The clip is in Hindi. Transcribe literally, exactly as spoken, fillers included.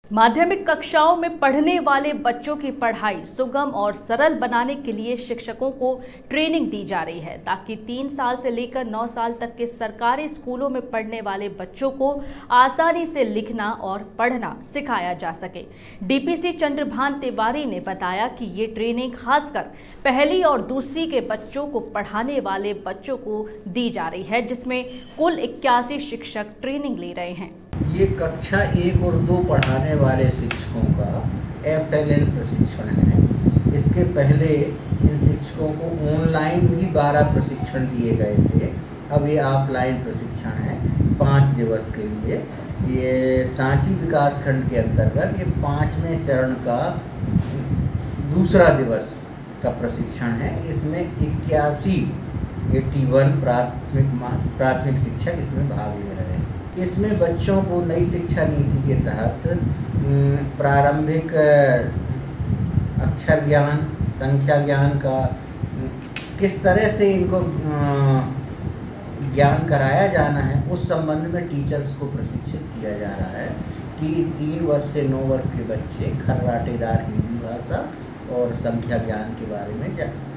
माध्यमिक कक्षाओं में पढ़ने वाले बच्चों की पढ़ाई सुगम और सरल बनाने के लिए शिक्षकों को ट्रेनिंग दी जा रही है, ताकि तीन साल से लेकर नौ साल तक के सरकारी स्कूलों में पढ़ने वाले बच्चों को आसानी से लिखना और पढ़ना सिखाया जा सके। डीपीसी चंद्रभान तिवारी ने बताया कि ये ट्रेनिंग खासकर पहली और दूसरी के बच्चों को पढ़ाने वाले बच्चों को दी जा रही है, जिसमें कुल इक्यासी शिक्षक ट्रेनिंग ले रहे हैं। ये कक्षा एक और दो पढ़ाने वाले शिक्षकों का एफ एल एन प्रशिक्षण है। इसके पहले इन शिक्षकों को ऑनलाइन भी बारह प्रशिक्षण दिए गए थे। अब ये ऑफलाइन प्रशिक्षण है पाँच दिवस के लिए। ये सांची विकासखंड के अंतर्गत ये पाँचवें चरण का दूसरा दिवस का प्रशिक्षण है। इसमें इक्यासी इक्यासी प्राथमिक प्राथमिक शिक्षक इसमें भाग ले रहे हैं। इसमें बच्चों को नई शिक्षा नीति के तहत प्रारंभिक अक्षर ज्ञान, संख्या ज्ञान का किस तरह से इनको ज्ञान कराया जाना है, उस संबंध में टीचर्स को प्रशिक्षित किया जा रहा है कि तीन वर्ष से नौ वर्ष के बच्चे खर्राटेदार हिंदी भाषा और संख्या ज्ञान के बारे में जान